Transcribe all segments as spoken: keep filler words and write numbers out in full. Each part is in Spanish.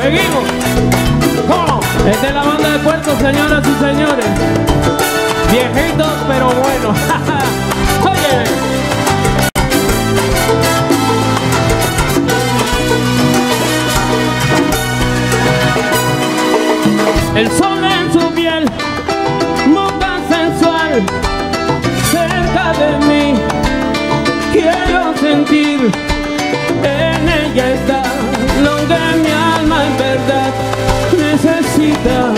Seguimos. ¿Cómo? Esta es la banda de Puerto, señoras y señores. Viejitos, pero buenos. Oye. El sol en su piel, boca sensual, cerca de mí, quiero sentir, en ella está lo que mi alma en verdad necesita.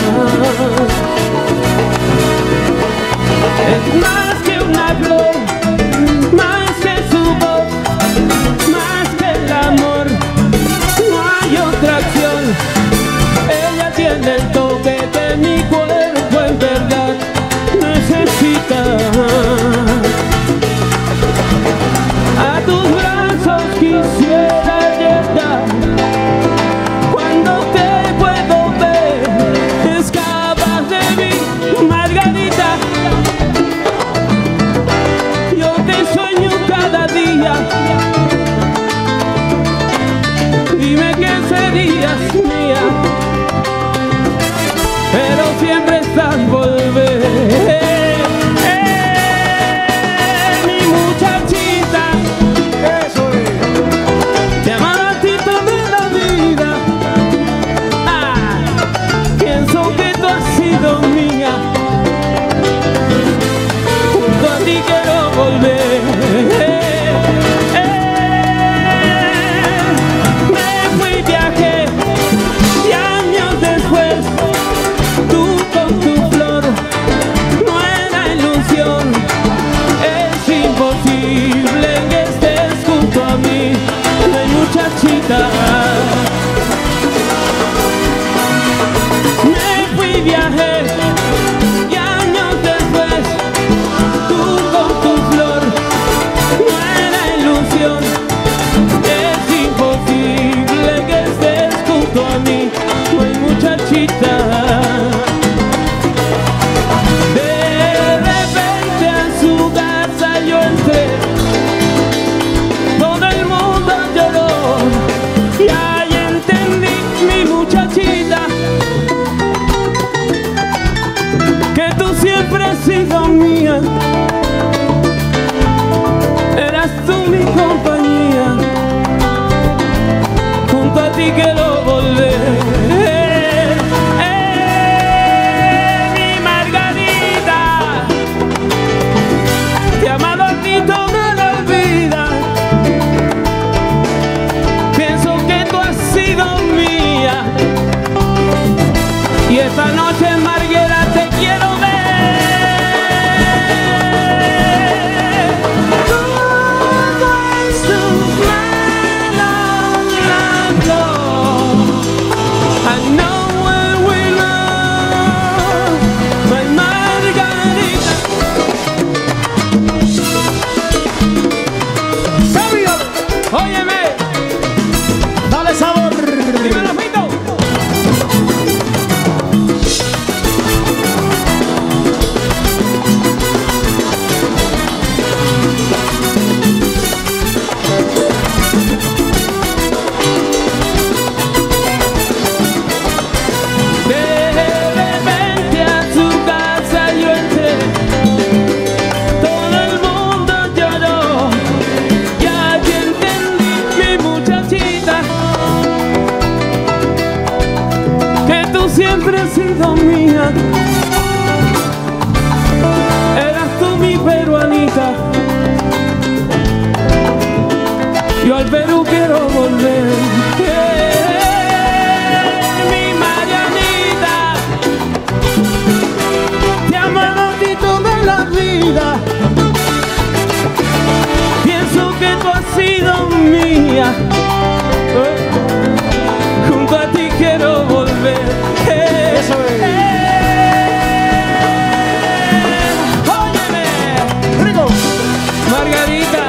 Es más que una flor, más que su voz, más que el amor, no hay otra acción. Ella tiene el toque de mi cuerpo en verdad necesita. A tus brazos quisiera llegar, cuando te puedo ver, escapas de mí, Margarita. Yo te sueño cada día, dime que serías mía, pero siempre estás volver. Eh, mi muchachita, eso es. Te amaba a ti toda la vida. Ah, pienso que tú has sido mía. Junto a ti quiero volver. Me fui, viajé, y años después, tú con tu flor, no era ilusión. Es imposible que estés junto a mí, muy muchachita. De repente a su casa yo entré, todo el mundo lloró, y ahí entendí, mi muchachita, que tú siempre has sido mía. Eras tú mi compañía, junto a ti quiero volver. Eh, mi Margarita, te he amado a ti toda la vida. Pienso que tú has sido mía, y esta noche, Marguera, te quiero ver. I know where we love, my Margarita. ¡Sabio! Óyeme, dale sabor. Dímelo, Pito. Siempre has sido mía, eras tú mi peruanita. Yo al Perú quiero volver. Eh, mi Marianita, te he amado a ti toda la vida. Pienso que tú has sido mía. Eh, junto a ti quiero volver. Eso es. Eh, óyeme, rico. Margarita,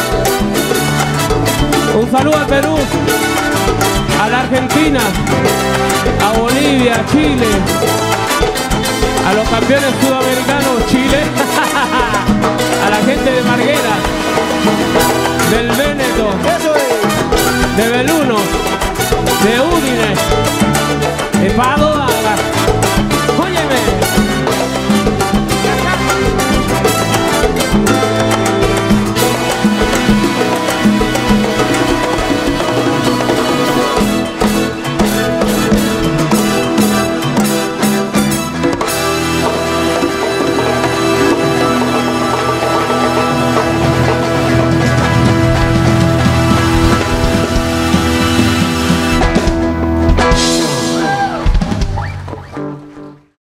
un saludo al Perú, a la Argentina, a Bolivia, a Chile, a los campeones sudamericanos, Chile, a la gente de Marguera, del Véneto, eso es. De Beluno, de Udine, Fado.